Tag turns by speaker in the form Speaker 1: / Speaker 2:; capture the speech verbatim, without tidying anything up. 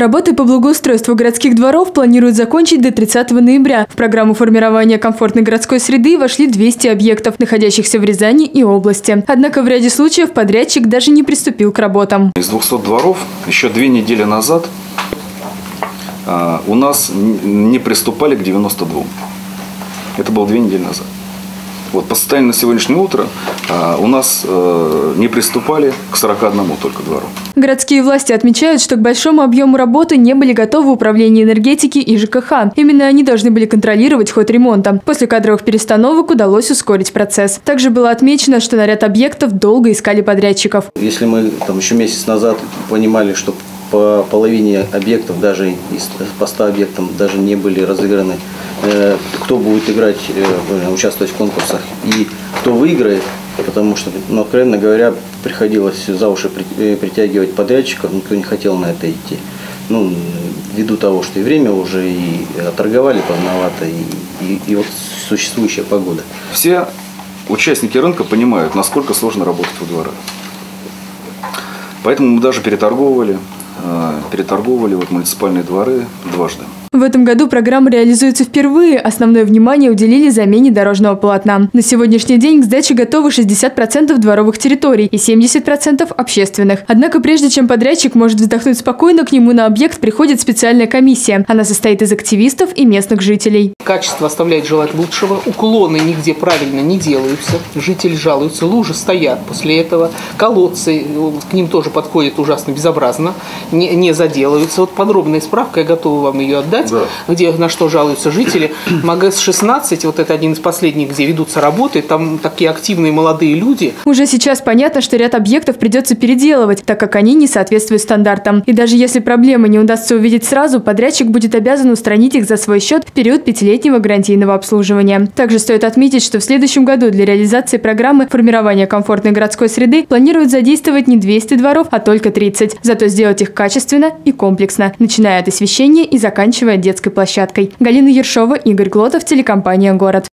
Speaker 1: Работы по благоустройству городских дворов планируют закончить до тридцатого ноября. В программу формирования комфортной городской среды вошли двести объектов, находящихся в Рязани и области. Однако в ряде случаев подрядчик даже не приступил к работам.
Speaker 2: Из двухсот дворов еще две недели назад у нас не приступали к девяноста двум. Это было две недели назад. Вот, по состоянию на сегодняшнее утро а, у нас э, не приступали к сорока одному только двору.
Speaker 1: Городские власти отмечают, что к большому объему работы не были готовы управление энергетики и ЖКХ. Именно они должны были контролировать ход ремонта. После кадровых перестановок удалось ускорить процесс. Также было отмечено, что на ряд объектов долго искали подрядчиков.
Speaker 3: Если мы там, еще месяц назад понимали, что по половине объектов, даже из по ста объектам, даже не были разыграны, э, кто будет играть, э, участвовать в конкурсах и кто выиграет, потому что, ну, откровенно говоря, приходилось за уши притягивать подрядчиков, никто не хотел на это идти. Ну, ввиду того, что и время уже, и торговали поздновато, и, и, и вот существующая погода.
Speaker 2: Все участники рынка понимают, насколько сложно работать во дворах. Поэтому мы даже переторговывали. переторговывали вот муниципальные дворы дважды.
Speaker 1: В этом году программа реализуется впервые. Основное внимание уделили замене дорожного полотна. На сегодняшний день к сдаче готовы шестьдесят процентов дворовых территорий и семьдесят процентов общественных. Однако прежде чем подрядчик может вздохнуть спокойно, к нему на объект приходит специальная комиссия. Она состоит из активистов и местных жителей.
Speaker 4: Качество оставляет желать лучшего. Уклоны нигде правильно не делаются. Жители жалуются, лужи стоят после этого. Колодцы, к ним тоже подходят ужасно безобразно, не, не заделаются. Вот подробная справка, я готова вам ее отдать. Да. Где на что жалуются жители. МАГЭС шестнадцать, вот это один из последних, где ведутся работы, там такие активные молодые люди.
Speaker 1: Уже сейчас понятно, что ряд объектов придется переделывать, так как они не соответствуют стандартам. И даже если проблемы не удастся увидеть сразу, подрядчик будет обязан устранить их за свой счет в период пятилетнего гарантийного обслуживания. Также стоит отметить, что в следующем году для реализации программы формирования комфортной городской среды планируют задействовать не двести дворов, а только тридцать. Зато сделать их качественно и комплексно, начиная от освещения и заканчивая детской площадкой. Галина Ершова, Игорь Глотов, телекомпания «Город».